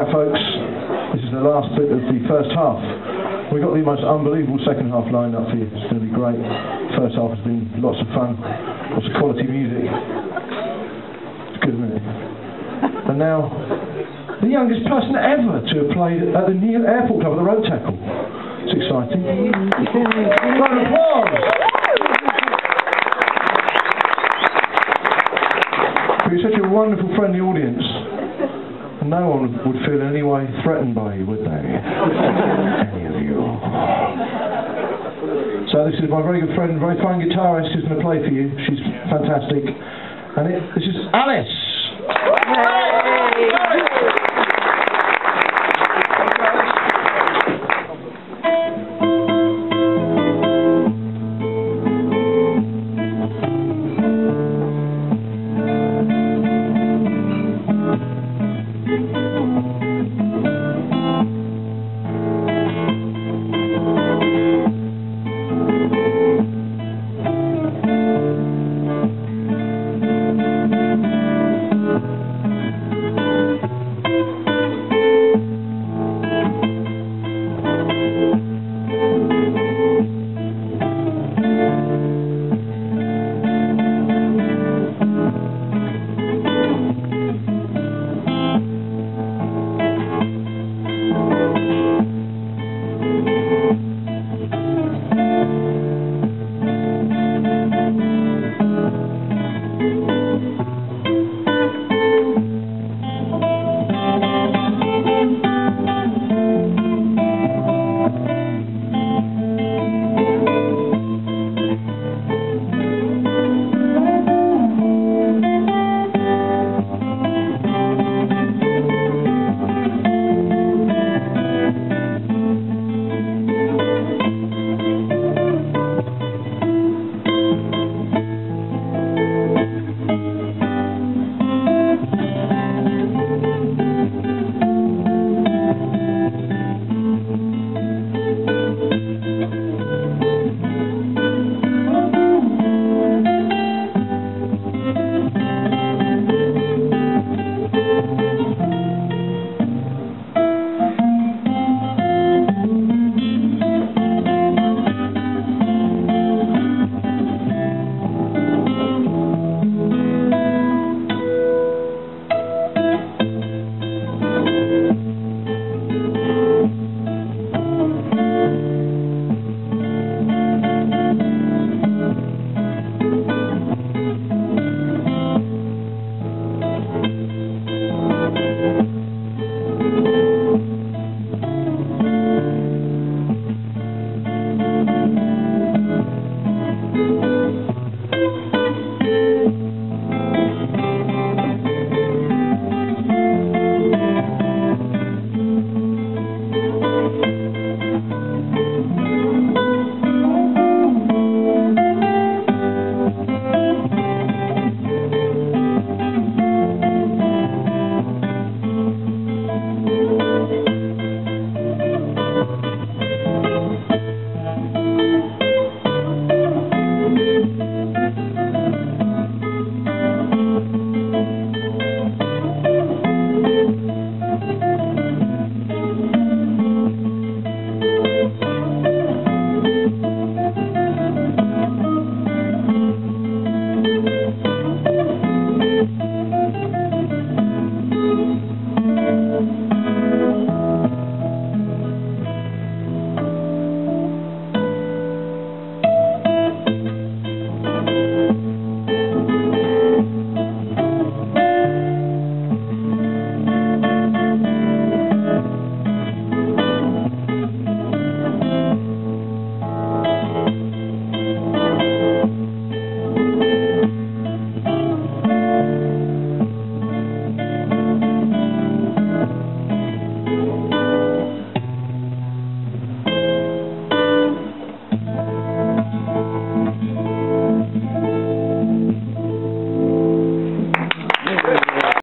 Right, folks, this is the last bit of the first half. We've got the most unbelievable second half lined up for you. It's going to be great. First half has been lots of fun, lots of quality music. It's good, isn't it? And now, the youngest person ever to have played at the new airport club at the Road Tackle. It's exciting. Round of applause! You're such a wonderful, friendly audience. No one would feel in any way threatened by you, would they? Any of you. So this is my very good friend, very fine guitarist who's going to play for you. She's fantastic. And this is Alice! Yay!